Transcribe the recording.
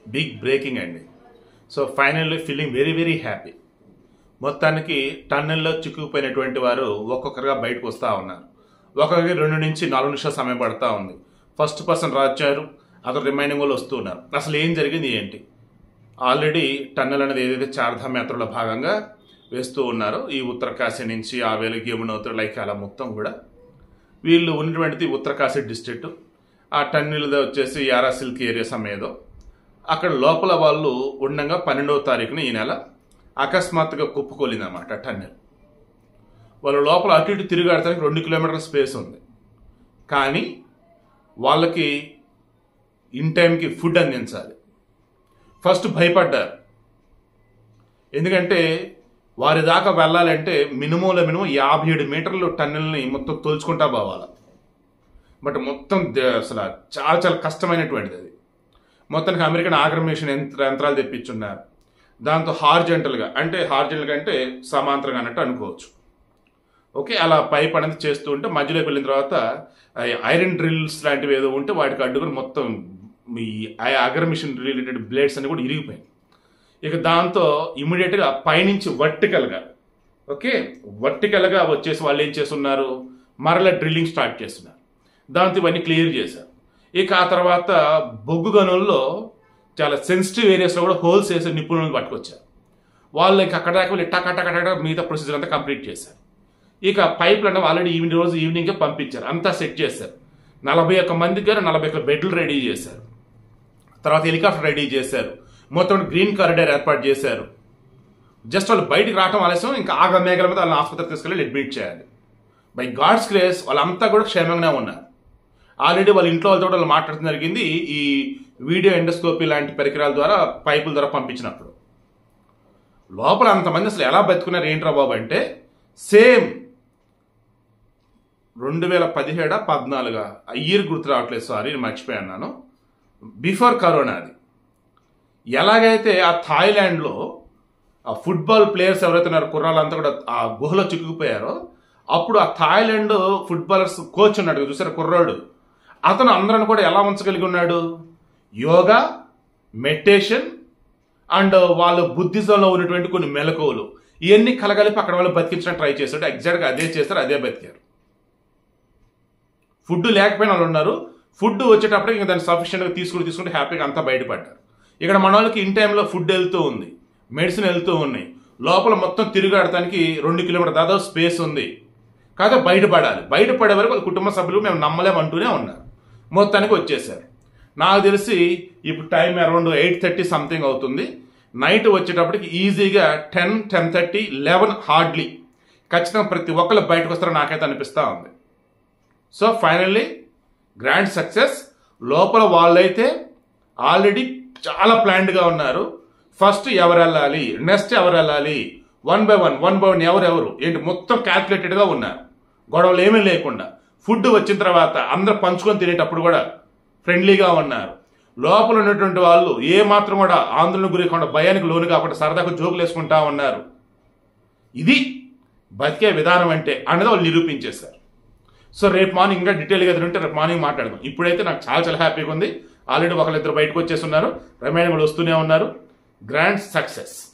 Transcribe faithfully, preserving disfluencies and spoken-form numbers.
Big breaking అండి. So finally feeling very very happy. మొత్తానికి టన్నెల్లో చిక్కుకుపోయినటువంటి వారు ఒక్కొక్కరుగా బయటకు వస్తూ ఉన్నారు. ఒక్కొక్కరికి రెండు నుంచి నాలుగు నిమిషాల సమయం పడుతూ ఉంది. ఫస్ట్ పర్సన్ రాచారు, అతను రిమైనింగ్ వాళ్ళు వస్తూ ఉన్నారు. అసలు ఏం జరిగింది ఏంటి? ఆల్రెడీ టన్నెల్ అనేది ఏదైతే చార్ధామ్ యాత్రలో భాగంగా వేస్తూ ఉన్నారో ఈ ఉత్తరకాశీ నుంచి ఆ వేళకి యమునోత్రి లైక్ అలా మొత్తం కూడా వీళ్ళు ఉన్నటువంటిది ఉత్తరకాశీ డిస్ట్రిక్ట్. ఆ టన్నెల్ వచ్చేసి యారా సిల్క్ ఏరియా సమేదో అక్కడ లోపల వాళ్ళు ఉండగా పన్నెండవ తారీఖున ఈ నెల అకస్మాత్తుగా కుప్పకొలిందన్నమాట టన్నెల్. వాళ్ళు లోపల అటు ఇటు తిరిగాడటానికి రెండు కిలోమీటర్ల స్పేస్ ఉంది, కానీ వాళ్ళకి ఇన్ టైంకి ఫుడ్ అందించాలి. ఫస్ట్ భయపడ్డారు, ఎందుకంటే వారి దాకా వెళ్ళాలంటే మినిమంలో మినిమం యాభై ఏడు మీటర్లు టన్నెల్ని మొత్తం తోల్చుకుంటా పోవాలి. బట్ మొత్తం అసలు చాలా చాలా కష్టమైనటువంటిది అది. మొత్తానికి అమెరికన్ ఆగ్రమేషన్ యంత్ర యంత్రాలు తెప్పించున్నారు. దాంతో హార్జెంటల్గా అంటే హార్జెంటల్గా అంటే సమాంతరంగా అన్నట్టు అనుకోవచ్చు. ఓకే, అలా పైప్ అనేది చేస్తూ ఉంటే మధ్యలోకి వెళ్ళిన తర్వాత ఐరన్ డ్రిల్స్ లాంటివి ఏదో ఉంటే వాటికి అడ్డుకుని మొత్తం ఈ అగ్రమిషన్ రిలేటెడ్ బ్లేడ్స్ అన్ని కూడా ఇరిగిపోయాయి. ఇక దాంతో ఇమీడియట్గా పైనుంచి వర్టికల్గా ఓకే వర్టికల్గా వచ్చేసి వాళ్ళు ఏం చేస్తున్నారు, మరలా డ్రిల్లింగ్ స్టార్ట్ చేస్తున్నారు. దాంతో ఇవన్నీ క్లియర్ చేశారు. ఇక ఆ తర్వాత బొగ్గు గనుల్లో చాలా సెన్సిటివ్ ఏరియాస్లో కూడా హోల్స్ వేసే నిపుణులను పట్టుకొచ్చారు. వాళ్ళు ఇంకా అక్కడ దాకా వెళ్ళి టకా టకా టకా మిగతా ప్రొసీజర్ అంతా కంప్లీట్ చేశారు. ఇక పైపులు అంటే ఆల్రెడీ ఈవినింగ్ రోజు ఈవినింగే పంపించారు, అంతా సెట్ చేశారు. నలభై ఒక్క మందికి గారు నలభై ఒక్క బెడ్లు రెడీ చేశారు. తర్వాత హెలికాప్టర్ రెడీ చేశారు. మొత్తం గ్రీన్ కారిడార్ ఏర్పాటు చేశారు. జస్ట్ వాళ్ళు బయటికి రావడం ఆలస్యం, ఇంకా ఆగ మేఘల మీద వాళ్ళని ఆసుపత్రికి తీసుకెళ్ళి అడ్మిట్ చేయాలి. బై గాడ్స్ గ్రేస్ వాళ్ళంతా కూడా క్షేమంగానే ఉన్నారు. ఆల్రెడీ వాళ్ళ ఇంట్లో వాళ్ళతో వాళ్ళు మాట్లాడటం జరిగింది ఈ వీడియో ఎండోస్కోపీ లాంటి పరికరాల ద్వారా పైపుల ద్వారా పంపించినప్పుడు. లోపల అంతమంది అసలు ఎలా బతుకున్నారు ఏంట్రా బాబు అంటే సేమ్ రెండు వేల పదిహేడా పద్నాలుగా ఇయర్ గుర్తు రావట్లేదు, సారీ నేను మర్చిపోయాను. బిఫోర్ కరోనా అది ఎలాగైతే ఆ థాయిలాండ్లో ఆ ఫుట్బాల్ ప్లేయర్స్ ఎవరైతే ఉన్నారో కుర్రాళ్ళంతా కూడా ఆ గుహలో చిక్కుకుపోయారో అప్పుడు ఆ థాయిలాండ్ ఫుట్బాలర్స్ కోచ్ ఉన్నాడు చూసారు కుర్రాడు, అతను అందరిని కూడా ఎలా ఉంచగలిగి ఉన్నాడు, యోగా, మెడిటేషన్ అండ్ వాళ్ళ బుద్ధిజంలో ఉన్నటువంటి కొన్ని మెలకువలు ఇవన్నీ కలగలిపి అక్కడ వాళ్ళు బతికించడానికి ట్రై చేశాడు. ఎగ్జాక్ట్గా అదే చేస్తారు, అదే బతికారు. ఫుడ్ లేకపోయినా వాళ్ళు ఉన్నారు, ఫుడ్ వచ్చేటప్పటికి ఇంకా దాన్ని సఫిషియెంట్గా తీసుకుని తీసుకుంటే హ్యాపీగా అంతా బయటపడ్డారు. ఇక్కడ మన వాళ్ళకి ఇన్ టైంలో ఫుడ్ వెళ్తూ ఉంది, మెడిసిన్ వెళ్తూ ఉన్నాయి, లోపల మొత్తం తిరిగాడటానికి రెండు కిలోమీటర్ దాదాపు స్పేస్ ఉంది. కాకపోతే బయటపడాలి. బయటపడే వరకు వాళ్ళ కుటుంబ సభ్యులు మేము నమ్మలేమంటూనే ఉన్నారు. మొత్తానికి వచ్చేసారు. నాకు తెలిసి ఇప్పుడు time around eight thirty something అవుతుంది. నైట్ వచ్చేటప్పటికి ఈజీగా ten ten thirty eleven hardly ఖచ్చితంగా ప్రతి ఒక్కరు బయటకు వస్తారో నాకైతే అనిపిస్తూ ఉంది. So finally grand success. లోపల వాళ్ళైతే ఆల్రెడీ చాలా ప్లాన్డ్గా ఉన్నారు. ఫస్ట్ ఎవరు వెళ్ళాలి, నెక్స్ట్ ఎవరు వెళ్ళాలి, one by one one by one ఎవరెవరు ఏంటి మొత్తం క్యాల్కులేటెడ్గా ఉన్నారు. గొడవలు ఏమీ లేకుండా ఫుడ్ వచ్చిన తర్వాత అందరూ పంచుకొని తినేటప్పుడు కూడా ఫ్రెండ్లీగా ఉన్నారు. లోపల ఉన్నటువంటి వాళ్ళు ఏ మాత్రం కూడా ఆందోళన గురి కాకుండా భయానికి లోను కాకుండా సరదాగా జోకులు వేసుకుంటా ఉన్నారు. ఇది బతికే విధానం అంటే అనేది వాళ్ళు నిరూపించేశారు. సో రేపు మార్నింగ్ ఇంకా డీటెయిల్గా ఎదురుంటే రేపు మార్నింగ్ మాట్లాడదాం. ఇప్పుడైతే నాకు చాలా చాలా హ్యాపీగా ఉంది. ఆల్రెడీ ఒకళ్ళిద్దరు బయటకు వచ్చేస్తున్నారు, రిమైనింగ్ వాళ్ళు వస్తూనే ఉన్నారు. Grand success.